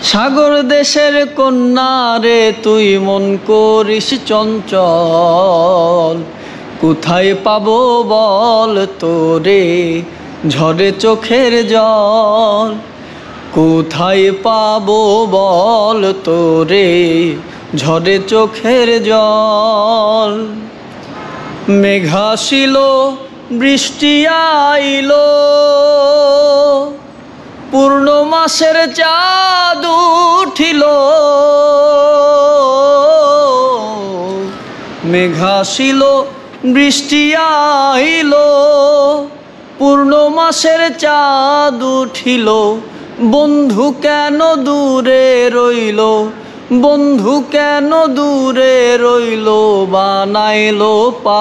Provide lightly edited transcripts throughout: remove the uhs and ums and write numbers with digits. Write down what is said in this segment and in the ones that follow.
সাগর দেশের কন্যা রে তুই মন করিস চঞ্চল, কোথায় পাবো বল তোরে ঝরে চোখের জল। কোথায় পাবো বল তোরে ঝরে চোখের জল। মেঘাশিল বৃষ্টি আইলো, পূর্ণ মাসের চাঁদ উঠিল। মেঘাশিল বৃষ্টি আইলো, পূর্ণ মাসের চাঁদ উঠিল। বন্ধু কেন দূরে রইল, বন্ধু কেন দূরে রইল, বানাইলো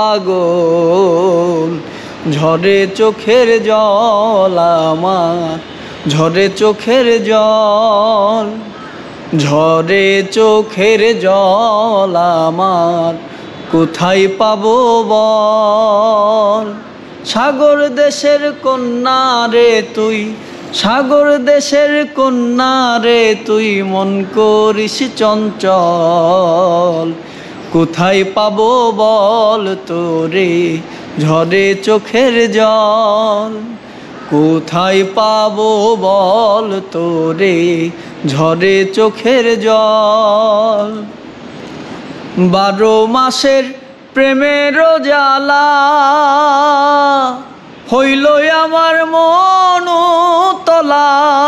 পাগল। ঝরে চোখের জল আমার, ঝরে চোখের জল, ঝরে চোখের জল আমার, কোথায় পাবো বল। সাগর দেশের কন্যা রে তুই, সাগর দেশের কন্যা রে তুই মন করিস চঞ্চল। কোথায় পাবো বল তোরে ঝরে চোখের জল। কোথায় পাবো বল তোরে ঝরে চোখের জল। 12 মাসের প্রেমের জ্বালা হইল আমার মন তলা।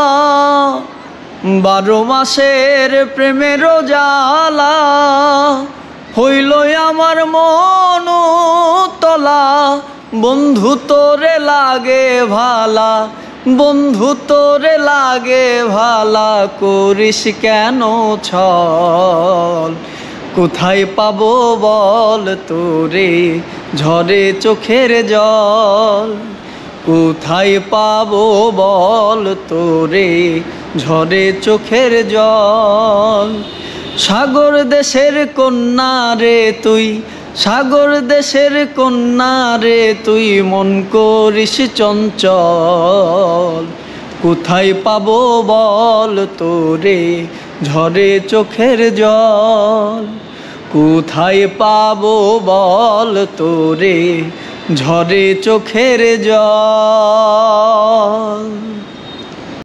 12 মাসের প্রেমের জ্বালা হইল আমার মন তলা। বন্ধু তোরে লাগে ভালা, বন্ধু তোরে লাগে ভালা, করিস কেন ছল। কোথায় পাবো বল তোরে ঝরে চোখের জল। কোথায় পাবো বল তোরে ঝরে চোখের জল। সাগর দেশের কন্যা রে তুই, সাগর দেশের কন্যা রে তুই মন করিস চঞ্চল। কোথায় পাবো বল তোরে ঝরে চোখের জল। কোথায় পাবো বল তোরে ঝরে চোখের জল।